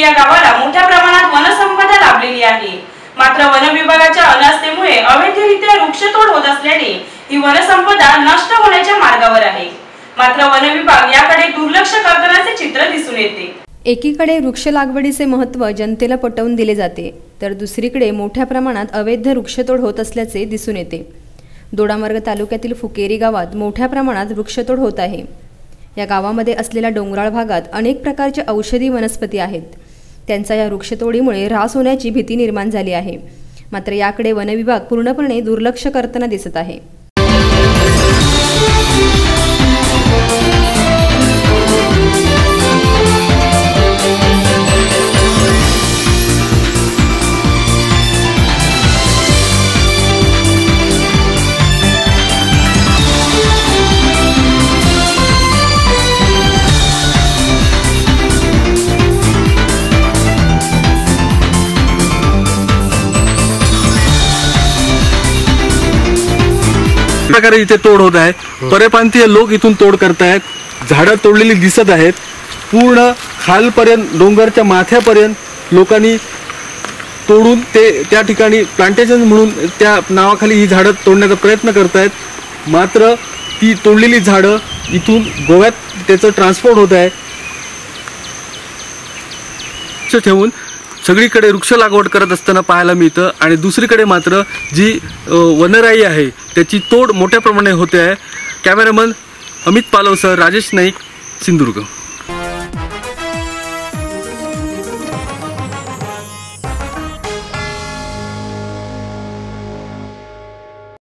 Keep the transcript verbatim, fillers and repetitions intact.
या गावाला मोठ्या प्रमाणात वनसंपदा लाभलेली आहे। मात्र वन विभागाच्या अनास्थेमुळे अवैधरित्या वृक्षतोड होत असल्याने ही वनसंपदा नष्ट होण्याच्या मार्गावर आहे। मात्र वन विभाग याकडे दुर्लक्ष करतानाचे चित्र दिसून येते। एकीकडे वृक्ष लागवडीचे महत्त्व जनतेला पटवून दिले जाते, तर दुसरीकडे मोठ्या प्रमाणात अवैध वृक्षतोड होत असल्याचे दिसून येते। दोडामार्ग तालुक्यातील फुकेरी गावात मोठ्या प्रमाणात वृक्षतोड होत आहे। या गावामध्ये असलेल्या डोंगराळ भागात अनेक प्रकारचे औषधी वनस्पती आहेत। त्यांचा या वृक्षतोडीमुळे ऱ्हास होण्याची भीती निर्माण झाली आहे। मात्र याकडे वन विभाग पूर्णपणे दुर्लक्ष करताना दिसत आहे। प्रकारे इथे तोड होत आहे। परप्रांतीय लोक इथून तोड करतायत। झाडं तोडलेली दिसत आहेत। पूर्ण खालपर्यंत डोंगरच्या माथ्यापर्यंत लोकांनी तोडून ते त्या ठिकाणी प्लांटेशन म्हणून त्या नावाखाली ही झाडं तोडण्याचा प्रयत्न करतायत। मात्र ती तोडलेली झाडं इथून गोव्यात त्याचं ट्रान्सपोर्ट होत आहे। ठेवून सगळीकडे वृक्ष लागवड करत असताना पाहायला मिळतं आणि दुसरीकडे मात्र जी वनराई आहे त्याची तोड मोठ्या प्रमाणात होते आहे। कॅमेरामन अमित पालवसह राजेश नाईक, सिंधुदुर्ग।